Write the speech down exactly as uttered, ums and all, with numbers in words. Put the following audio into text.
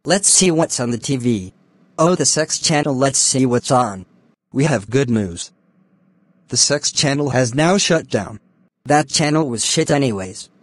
Let's see what's on the T V. Oh, the sex channel, let's see what's on. We have good news. The sex channel has now shut down. That channel was shit anyways.